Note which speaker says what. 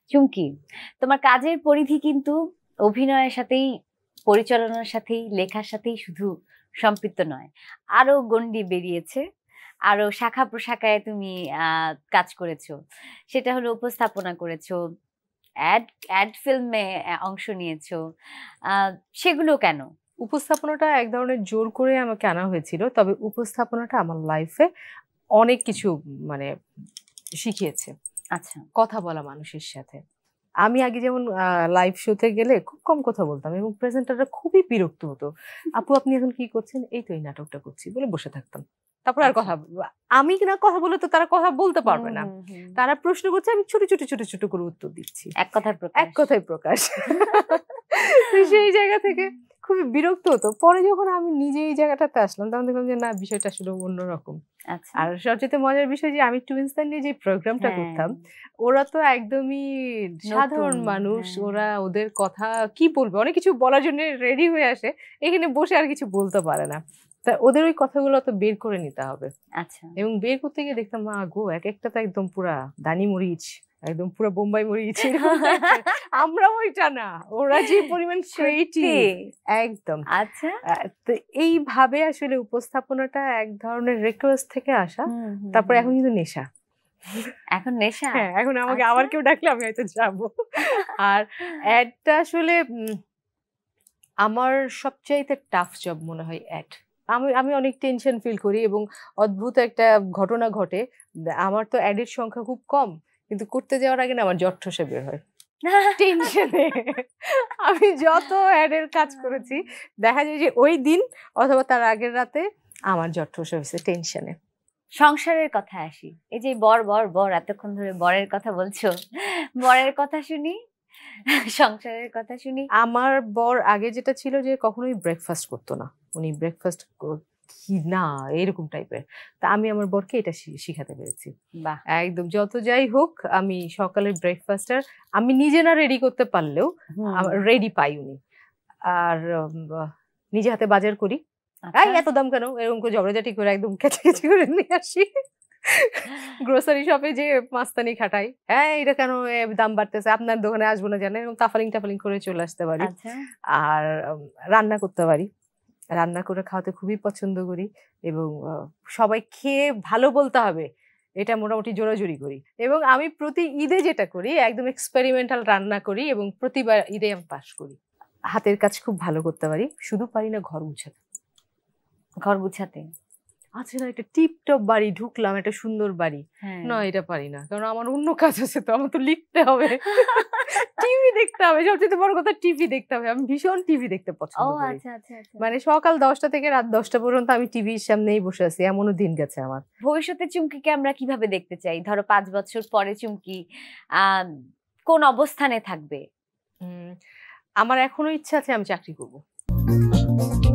Speaker 1: চুমকি, তোমার কাজের পরিধি কিন্তু অভিনয়ের সাথেই, পরিচালনার সাথেই, লেখার সাথেই শুধু সম্পৃক্ত নয়, আরো গণ্ডি বেরিয়েছে, আরো শাখা প্রশাখায় তুমি কাজ করেছো। সেটা হলো উপস্থাপনা করেছো, অ্যাড ফিল্মে অংশ নিয়েছো। সেগুলো কেন?
Speaker 2: উপস্থাপনাটা এক ধরনের জোর করে আমাকে আনা হয়েছিল, তবে উপস্থাপনাটা আমার লাইফে অনেক কিছু মানে শিখিয়েছে।
Speaker 1: আচ্ছা,
Speaker 2: কথা বলা মানুষের সাথে। আমি আগে যেমন লাইভ শোতে গেলে খুব কম কথা বলতাম এবং প্রেজেন্টাররা খুবই বিরক্ত হতো। আপু আপনি এখন কি করছেন? এই তো এই নাটকটা করছি বলে বসে থাকতাম। তারপর আর কথা, আমি না কথা বলে তো তারা কথা বলতে পারবে না। তারা প্রশ্ন করছে, আমি ছোট ছোট ছোট ছোট করে উত্তর দিচ্ছি, এক কথায় প্রকাশ। সেই জায়গা থেকে খুবই বিরক্ত হতো। পরে যখন আমি নিজে এই জায়গাটাতে আসলাম তখন দেখলাম যে না, বিষয়টা আসলে অন্যরকম। আর সবচেয়ে মজার বিষয় যে আমি টুইনসদের নিয়ে যে প্রোগ্রামটা করতাম, ওরা তো একদমই সাধারণ মানুষ। ওরা ওদের কথা কি বলবে, অনেক কিছু বলার জন্য রেডি হয়ে আসে, এখানে বসে আর কিছু বলতে পারে না। তা ওদের ওই কথাগুলো তো বের করে নিতে হবে।
Speaker 1: আচ্ছা,
Speaker 2: এবং বের করতে গিয়ে দেখতাম মা গো, এক একটা তো একদম পুরা দানি মরিচ, একদম পুরো বোম্বাই মরিচ। আমরা ওইটা না, ওরা যে পরিমাণ ক্রিয়েটিভ একদম।
Speaker 1: আচ্ছা,
Speaker 2: তো এইভাবে আসলে উপস্থাপনাটা এক ধরনের রিকোয়েস্ট থেকে আসা। তারপর এখন কিন্তু নেশা।
Speaker 1: এখন নেশা?
Speaker 2: হ্যাঁ, এখন আমাকে আবার কেউ ডাকলে আমি হয়তো যাবো। আর অ্যাডটা আসলে আমার সবচাইতে টাফ জব মনে হয় অ্যাড। আমি অনেক টেনশন ফিল করি এবং অদ্ভুত একটা ঘটনা ঘটে। আমার তো অ্যাডের সংখ্যা খুব কম, কিন্তু করতে যাওয়ার আগে না আমার জ্বর ঠসে বের হয় টেনশনে। আমি যত অ্যাডের কাজ করেছি দেখা যায় যে ওই দিন অথবা তার আগের রাতে আমার জ্বর ঠসে হয়েছে টেনশনে।
Speaker 1: সংসারের কথা আসি, এই যে বর বর বর এতক্ষণ ধরে বরের কথা বলছো, বরের কথা শুনি, সংসারের কথা শুনি।
Speaker 2: আমার বর আগে যেটা ছিল যে কখনোই ব্রেকফাস্ট করতো না, উনি ব্রেকফাস্ট কি না এরকম টাইপের। তা আমি আমার বরকে এটা শিখাতে পেরেছি। একদম যত যাই হোক, আমি সকালের ব্রেকফাস্টটা আমি নিজে না রেডি করতে পারলেও রেডি পাই উনি। আর নিজে হাতে বাজার করি, এত দাম কেন এরকম করে ঝগড়াঝাটি করে একদম কেচি করে নিয়ে আসি। গ্রোসারি শপে যে মাস্তানি খাটাই, হ্যাঁ এটা কেন দাম বাড়তেছে, আপনার দোকানে আসবো না জানেন, এবং টাফালিং করে চলে আসতে পারি। আর রান্না করতে পারি, রান্না করে খাওয়াতে খুবই পছন্দ করি এবং সবাই খেয়ে ভালো বলতে হবে এটা মোটামুটি জোরাজুরি করি। এবং আমি প্রতি ঈদে যেটা করি একদম এক্সপেরিমেন্টাল রান্না করি এবং প্রতিবার ঈদে আমি পাস করি। হাতের কাজ খুব ভালো করতে পারি, শুধু পারি না ঘর গুছাতে। আচ্ছা না, একটা টিপটপ বাড়ি ঢুকলাম, একটা সুন্দর বাড়ি, না এটা পারি না, কারণ আমার অন্য কাজ আছে, তো আমার তো লিখতে হবে, টিভি দেখতে হবে, সবচেয়ে বড় কথা টিভি দেখতে হবে। আমি ভীষণ টিভি দেখতে পছন্দ করি। মানে সকাল 10টা থেকে রাত 10টা পর্যন্ত আমি টিভির সামনেই বসে আছি, এমনও দিন গেছে আমার।
Speaker 1: ভবিষ্যতে চুমকিকে আমরা কিভাবে দেখতে চাই? ধরো 5 বছর পরে চুমকি কোন অবস্থানে থাকবে?
Speaker 2: আমার এখনো ইচ্ছা আছে আমি চাকরি করবো।